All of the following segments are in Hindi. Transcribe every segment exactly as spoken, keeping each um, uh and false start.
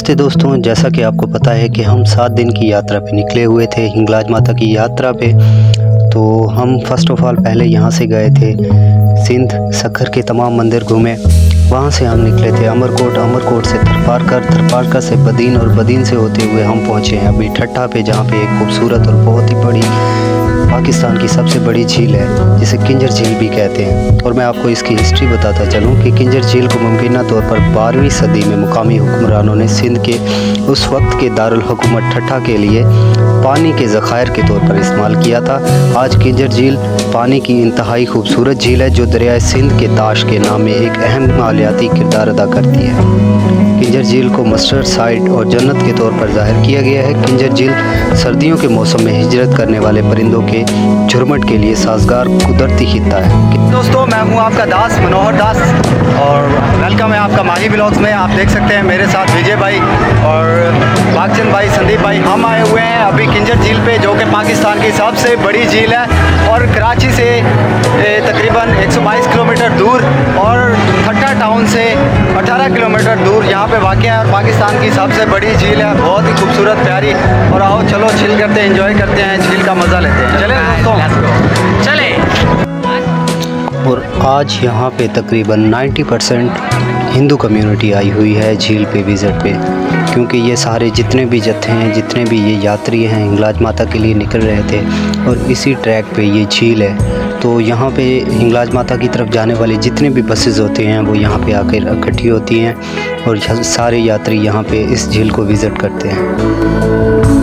नमस्ते दोस्तों, जैसा कि आपको पता है कि हम सात दिन की यात्रा पे निकले हुए थे, हिंगलाज माता की यात्रा पे। तो हम फर्स्ट ऑफ ऑल पहले यहाँ से गए थे सिंध, सखर के तमाम मंदिर घूमे। वहाँ से हम निकले थे अमरकोट, अमरकोट से थरपारकर, थरपारकर से बदीन और बदीन से होते हुए हम पहुँचे हैं अभी ठट्ठा पे, जहाँ पे एक खूबसूरत और बहुत ही बड़ी पाकिस्तान की सबसे बड़ी झील है जिसे किंजर झील भी कहते हैं। और मैं आपको इसकी हिस्ट्री बताता चलूँ कि किंजर झील को मुमकिन तौर पर बारहवीं सदी में मुकामी हुक्मरानों ने सिंध के उस वक्त के दारुल हुकूमत ठट्ठा के लिए पानी के ज़खायर के तौर पर इस्तेमाल किया था। आज किंजर झील पानी की इंतहाई खूबसूरत झील है जो दरियाए सिंध के ताश के नाम में एक अहम मालियाती किरदार अदा करती है। किंजर झील को मस्टर्ड साइट और जन्नत के तौर पर जाहिर किया गया है। किंजर झील सर्दियों के मौसम में हिजरत करने वाले परिंदों के झुरमुट के लिए साजगार कुदरती खित्ता है। दोस्तों, मैं हूं आपका दास मनोहर दास और वेलकम है आपका माही ब्लॉग्स में। आप देख सकते हैं मेरे साथ विजय भाई और भागचंद भाई, संदीप भाई। हम आए हुए हैं अभी किंजर झील पे, जो कि पाकिस्तान की सबसे बड़ी झील है और कराची से तकरीबन एक सौ बाईस किलोमीटर दूर और ठट्ठा टाउन से अठारह किलोमीटर दूर यहाँ पे वाक़ है और पाकिस्तान की सबसे बड़ी झील है, बहुत ही खूबसूरत प्यारी। और आओ चलो चिल करते हैं, एंजॉय करते हैं, झील का मज़ा लेते हैं। चले दोस्तों, चले। और आज यहाँ पे तकरीबन नब्बे परसेंट हिंदू कम्युनिटी आई हुई है झील पे विज़िट पे, क्योंकि ये सारे जितने भी जत्थे हैं, जितने भी ये यात्री हैं हिंगलाज माता के लिए निकल रहे थे और इसी ट्रैक पे ये झील है। तो यहाँ पे हिंगलाज माता की तरफ जाने वाले जितने भी बसेस होते हैं वो यहाँ पे आकर इकट्ठी होती हैं और सारे यात्री यहाँ पे इस झील को विज़िट करते हैं।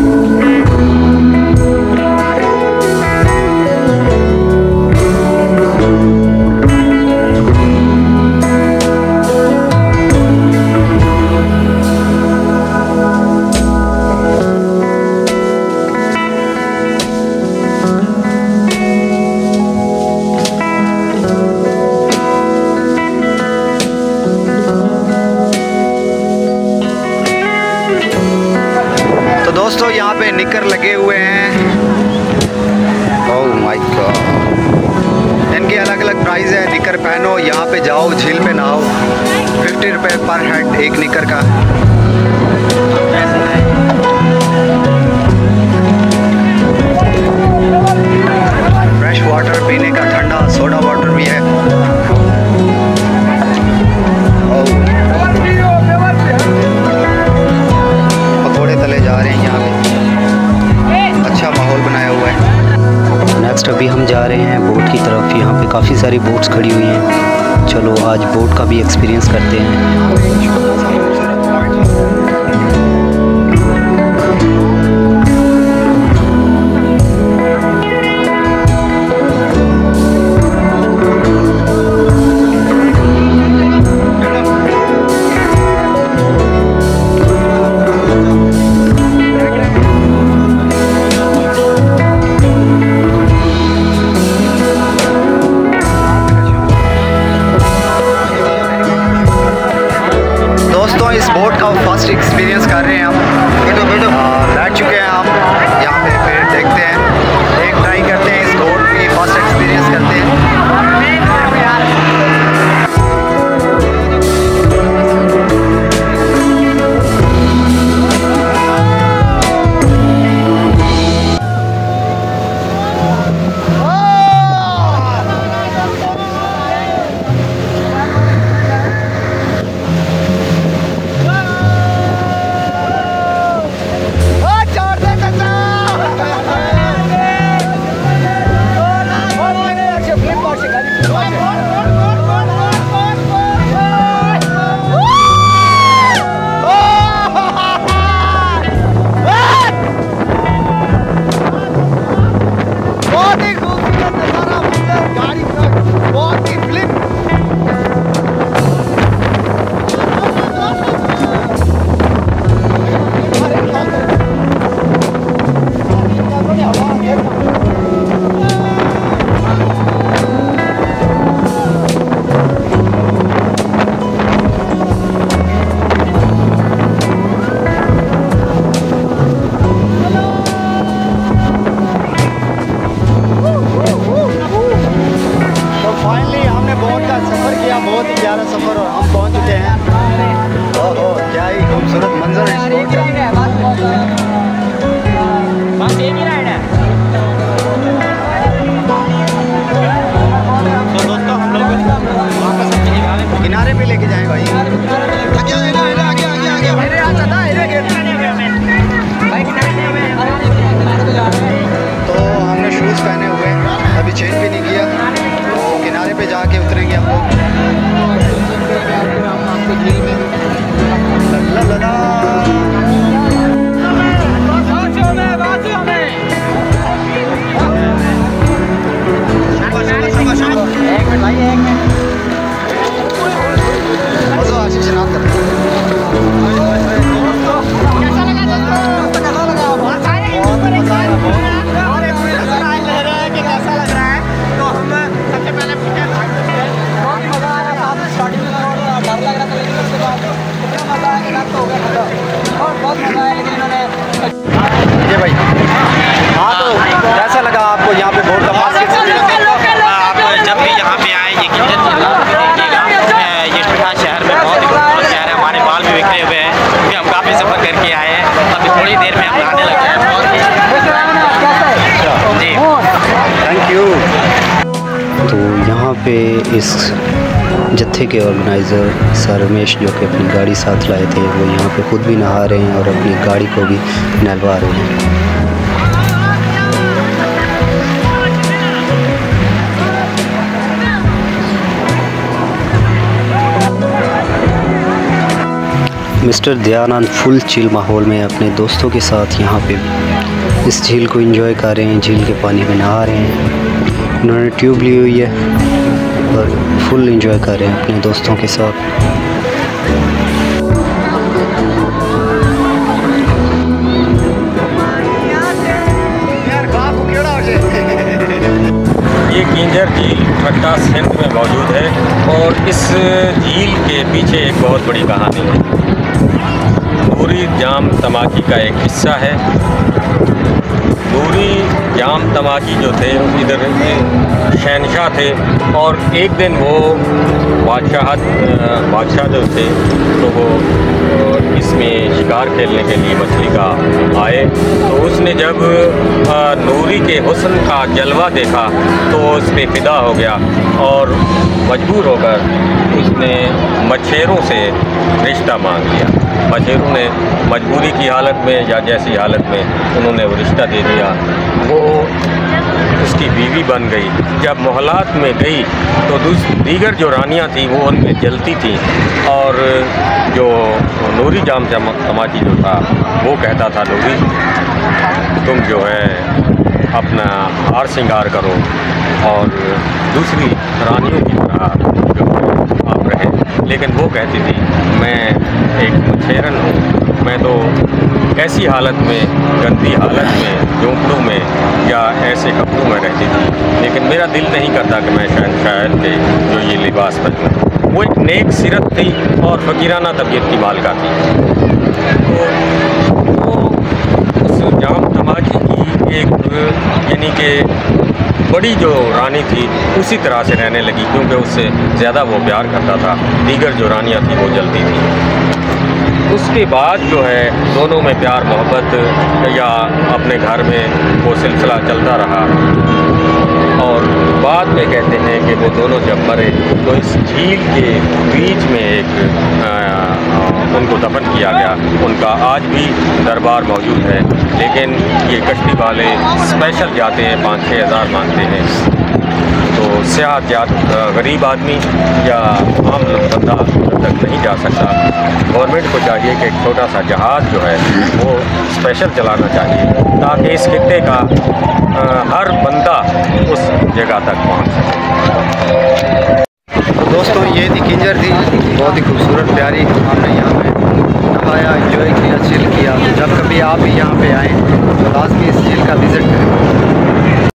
दोस्तों, यहाँ पे निकर लगे हुए हैं। ओह माय गॉड, इनके अलग अलग प्राइस है। निकर पहनो, यहाँ पे जाओ, झील पे नहाओ। फिफ्टी रुपये पर हेड एक निकर का। फ्रेश वाटर पीने का, ठंडा सोडा वाटर भी है। पकौड़े तले जा रहे हैं यहाँ पे, अच्छा माहौल बनाया हुआ है। नेक्स्ट अभी हम जा रहे हैं बोट की तरफ। यहाँ पे काफ़ी सारी बोट्स खड़ी हुई हैं। चलो आज बोट का भी एक्सपीरियंस करते हैं। इस बोट का फर्स्ट एक्सपीरियंस कर रहे हैं हम। बैठो बैठो, बैठ चुके हैं हम यहाँ पे। फिर देखते हैं, एक ट्राई करते हैं इस बोट की फर्स्ट एक्सपीरियंस करते हैं। पे इस जत्थे के ऑर्गेनाइज़र सर रमेश, जो कि अपनी गाड़ी साथ लाए थे, वो यहाँ पे खुद भी नहा रहे हैं और अपनी गाड़ी को भी नहलवा रहे हैं। मिस्टर दयानंद फुल चिल माहौल में अपने दोस्तों के साथ यहाँ पे इस झील को एंजॉय कर रहे हैं, झील के पानी में नहा रहे हैं। उन्होंने ट्यूब ली हुई है और फुल एंजॉय कर रहे हैं अपने दोस्तों के साथ। ये किंजर झील ठट्टा सिंध में मौजूद है और इस झील के पीछे एक बहुत बड़ी कहानी है। नूरी जाम तमाकी का एक हिस्सा है। नूरी जाम तमाकी जो थे इधर शहनशाह थे और एक दिन वो बादशाह बादशाह जो थे तो वो इसमें शिकार खेलने के लिए मछली का आए, तो उसने जब नूरी के हुस्न का जलवा देखा तो उस पर फिदा हो गया और मजबूर होकर उसने मच्छेरों से रिश्ता मांग लिया। मच्छेरों ने मजबूरी की हालत में या जैसी हालत में उन्होंने वो रिश्ता दे दिया। वो उसकी बीवी बन गई। जब मोहल्लात में गई तो दीगर जो रानियां थी वो उनमें जलती थी और जो नूरी जाम तमाची जो था वो कहता था, नूरी तुम जो है अपना हार श्रृंगार करो और दूसरी रानियों की तरह जो आप रहें। लेकिन वो कहती थी, मैं एक मच्छेरन हूँ, मैं तो ऐसी हालत में, गंदी हालत में, झोंपड़ों में या ऐसे कपड़ों में रहती थी, लेकिन मेरा दिल नहीं करता कि मैं शहनशाह के जो ये लिबास पहनूं। वो एक नेक सीरत थी और फ़कीराना तबीयत की मालिका थी। तो वो उस जाम तमाची की एक यानी कि बड़ी जो रानी थी उसी तरह से रहने लगी, क्योंकि उससे ज़्यादा वो प्यार करता था। दीगर जो रानियाँ थी वो जलती थी। उसके बाद जो है दोनों में प्यार मोहब्बत या अपने घर में वो सिलसिला चलता रहा और बाद में कहते हैं कि वो दोनों जब मरे तो इस झील के बीच में एक आ, उनको दफन किया गया। उनका आज भी दरबार मौजूद है, लेकिन ये कश्ती वाले स्पेशल जाते हैं, पाँच छः हज़ार मांगते हैं। तो सियाहत जात गरीब आदमी या आम बंदा तक नहीं जा सकता। गवर्नमेंट को चाहिए कि एक छोटा सा जहाज़ जो है वो स्पेशल चलाना चाहिए ताकि इस खित्ते का आ, हर बंदा उस जगह तक पहुंच सके। तो दोस्तों ये थी किंजर थी, बहुत ही खूबसूरत प्यारी। हमने यहाँ पे नहाया, एंजॉय किया, चिल किया। जब कभी आप भी यहाँ पे आएँ तो लाजमी इस झील का विज़िट करें।